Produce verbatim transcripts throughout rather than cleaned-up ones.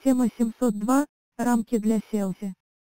Тема семьсот два. Рамки для селфи.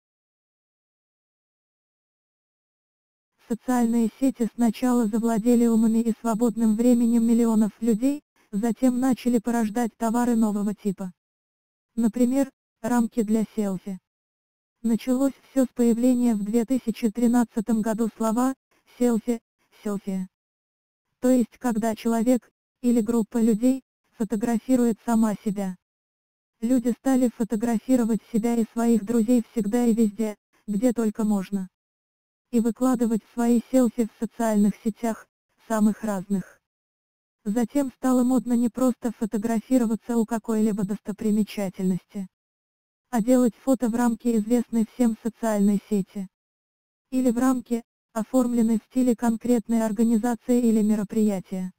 Социальные сети сначала завладели умами и свободным временем миллионов людей, затем начали порождать товары нового типа. Например, рамки для селфи. Началось все с появления в две тысячи тринадцатом году слова «селфи», «селфи». То есть когда человек, или группа людей, фотографирует сама себя. Люди стали фотографировать себя и своих друзей всегда и везде, где только можно. И выкладывать свои селфи в социальных сетях, самых разных. Затем стало модно не просто фотографироваться у какой-либо достопримечательности, а делать фото в рамке известной всем социальной сети. Или в рамке, оформленной в стиле конкретной организации или мероприятия.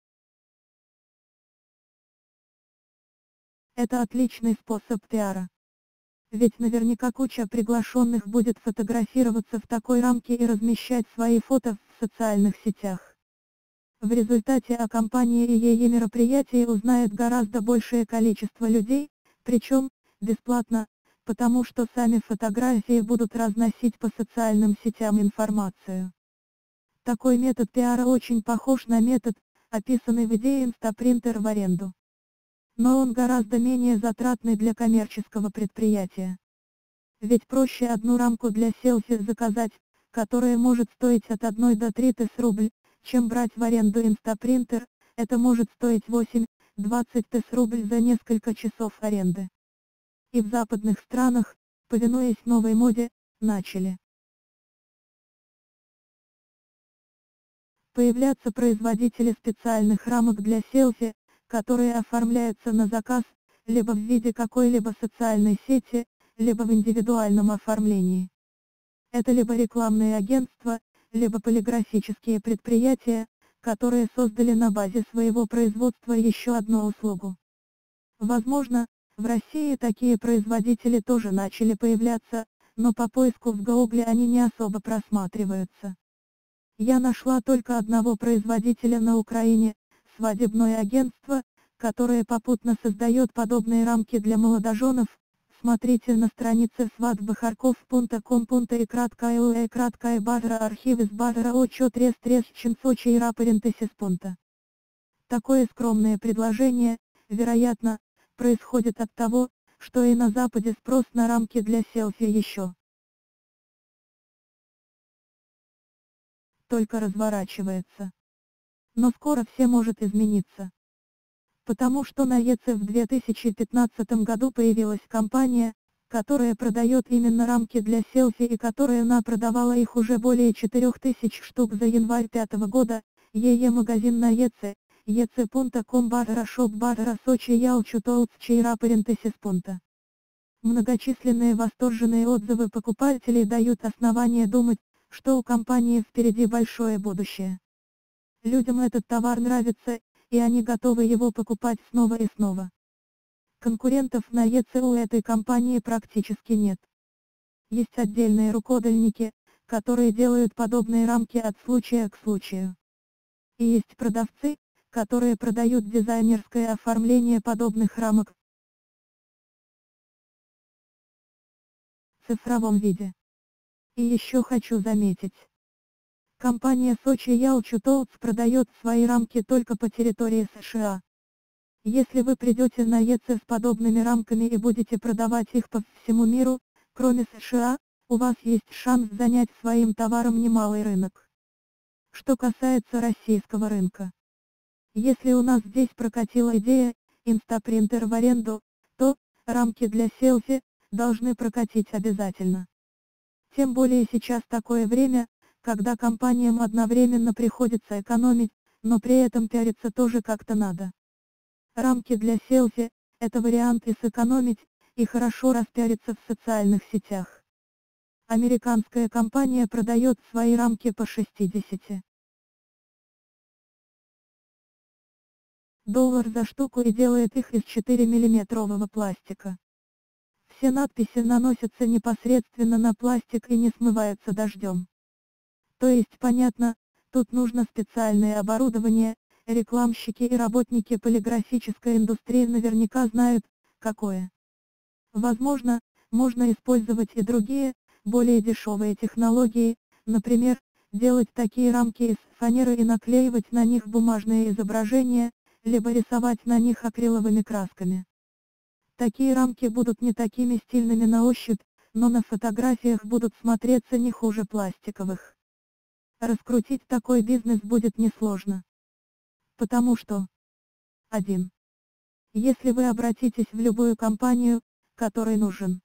Это отличный способ пиара. Ведь наверняка куча приглашенных будет фотографироваться в такой рамке и размещать свои фото в социальных сетях. В результате о компании и ее мероприятии узнает гораздо большее количество людей, причем, бесплатно, потому что сами фотографии будут разносить по социальным сетям информацию. Такой метод пиара очень похож на метод, описанный в идее Instaprinter в аренду. Но он гораздо менее затратный для коммерческого предприятия. Ведь проще одну рамку для селфи заказать, которая может стоить от одной до трёх тысяч рублей, чем брать в аренду Instaprinter, это может стоить восемь-двадцать тысяч рублей за несколько часов аренды. И в западных странах, повинуясь новой моде, начали появляться производители специальных рамок для селфи, которые оформляются на заказ, либо в виде какой-либо социальной сети, либо в индивидуальном оформлении. Это либо рекламные агентства, либо полиграфические предприятия, которые создали на базе своего производства еще одну услугу. Возможно, в России такие производители тоже начали появляться, но по поиску в Гугле они не особо просматриваются. Я нашла только одного производителя на Украине, свадебное агентство, которое попутно создает подобные рамки для молодоженов. Смотрите на странице свадьбахарков точка ком точка и краткая у и краткая бадра архив из бадра очо трес трес чинцочи и рапарентесис пункта. Такое скромное предложение, вероятно, происходит от того, что и на Западе спрос на рамки для селфи еще только разворачивается. Но скоро все может измениться. Потому что на и цэ в две тысячи пятнадцатом году появилась компания, которая продает именно рамки для селфи и которая напродавала их уже более четырёх тысяч штук за январь пятого года, ее магазин на и цэ, и цэ точка ком бадра шоп бадра сочи ялчу толц чейра парентесис пункта. Многочисленные восторженные отзывы покупателей дают основания думать, что у компании впереди большое будущее. Людям этот товар нравится, и они готовы его покупать снова и снова. Конкурентов на и цэ у этой компании практически нет. Есть отдельные рукодельники, которые делают подобные рамки от случая к случаю. И есть продавцы, которые продают дизайнерское оформление подобных рамок в цифровом виде. И еще хочу заметить. Компания Сочи Ялчу Толц продает свои рамки только по территории США. Если вы придете на и цэ с подобными рамками и будете продавать их по всему миру, кроме США, у вас есть шанс занять своим товаром немалый рынок. Что касается российского рынка. Если у нас здесь прокатила идея Instaprinter в аренду, то рамки для селфи должны прокатить обязательно. Тем более сейчас такое время, когда компаниям одновременно приходится экономить, но при этом пиариться тоже как-то надо. Рамки для селфи – это вариант и сэкономить, и хорошо распиариться в социальных сетях. Американская компания продает свои рамки по шестьдесят долларов за штуку и делает их из четырёхмиллиметрового пластика. Все надписи наносятся непосредственно на пластик и не смываются дождем. То есть понятно, тут нужно специальное оборудование, рекламщики и работники полиграфической индустрии наверняка знают, какое. Возможно, можно использовать и другие, более дешевые технологии, например, делать такие рамки из фанеры и наклеивать на них бумажные изображения, либо рисовать на них акриловыми красками. Такие рамки будут не такими стильными на ощупь, но на фотографиях будут смотреться не хуже пластиковых. Раскрутить такой бизнес будет несложно. Потому что один. Если вы обратитесь в любую компанию, которой нужен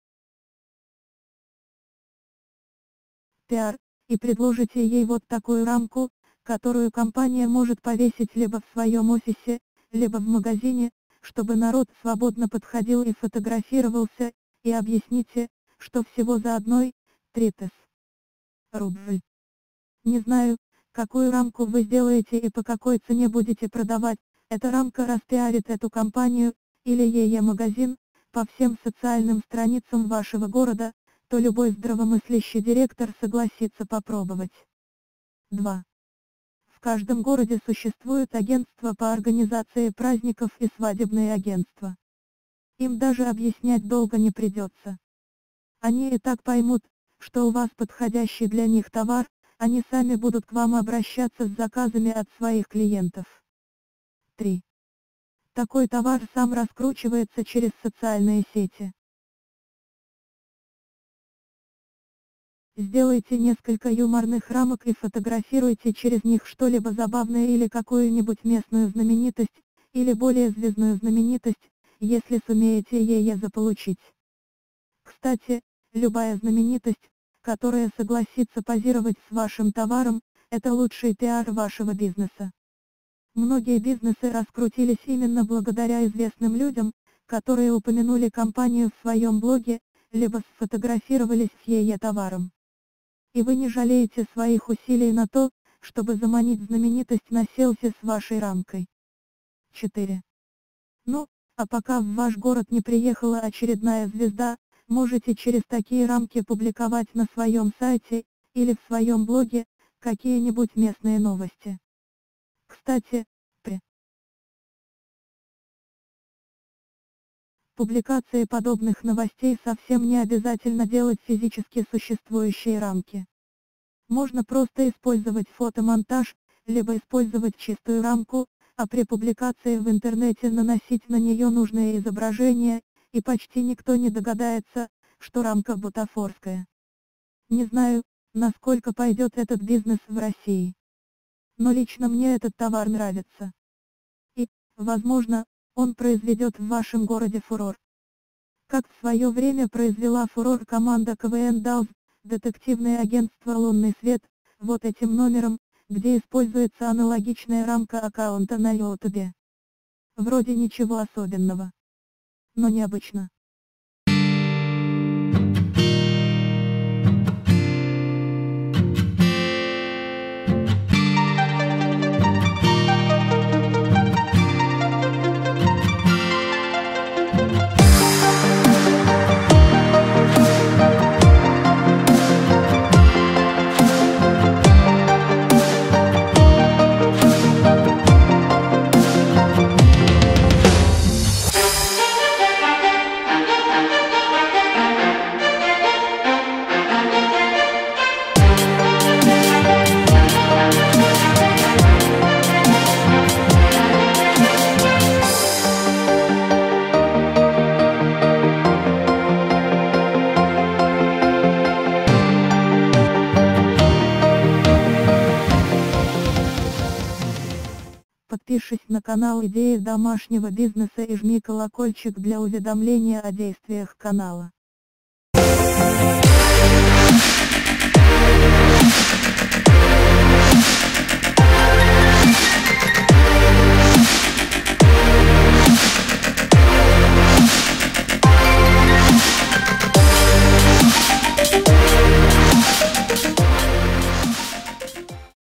пиар, и предложите ей вот такую рамку, которую компания может повесить либо в своем офисе, либо в магазине, чтобы народ свободно подходил и фотографировался, и объясните, что всего за одной, три тысячи рублей. Не знаю, какую рамку вы сделаете и по какой цене будете продавать, эта рамка распиарит эту компанию, или ее магазин, по всем социальным страницам вашего города, то любой здравомыслящий директор согласится попробовать. два. В каждом городе существует агентство по организации праздников и свадебные агентства. Им даже объяснять долго не придется. Они и так поймут, что у вас подходящий для них товар, они сами будут к вам обращаться с заказами от своих клиентов. три. Такой товар сам раскручивается через социальные сети. Сделайте несколько юморных рамок и фотографируйте через них что-либо забавное или какую-нибудь местную знаменитость, или более звездную знаменитость, если сумеете ее заполучить. Кстати, любая знаменитость, которая согласится позировать с вашим товаром, это лучший пиар вашего бизнеса. Многие бизнесы раскрутились именно благодаря известным людям, которые упомянули компанию в своем блоге, либо сфотографировались с ее товаром. И вы не жалеете своих усилий на то, чтобы заманить знаменитость на селфи с вашей рамкой. четыре. Ну, а пока в ваш город не приехала очередная звезда, можете через такие рамки публиковать на своем сайте, или в своем блоге, какие-нибудь местные новости. Кстати, при публикации подобных новостей совсем не обязательно делать физически существующие рамки. Можно просто использовать фотомонтаж, либо использовать чистую рамку, а при публикации в интернете наносить на нее нужные изображения, и почти никто не догадается, что рамка бутафорская. Не знаю, насколько пойдет этот бизнес в России. Но лично мне этот товар нравится. И, возможно, он произведет в вашем городе фурор. Как в свое время произвела фурор команда ка вэ эн даус, детективное агентство «Лунный свет», вот этим номером, где используется аналогичная рамка аккаунта на ютубе. Вроде ничего особенного. Но необычно. Подпишись на канал «Идеи домашнего бизнеса» и жми колокольчик для уведомления о действиях канала.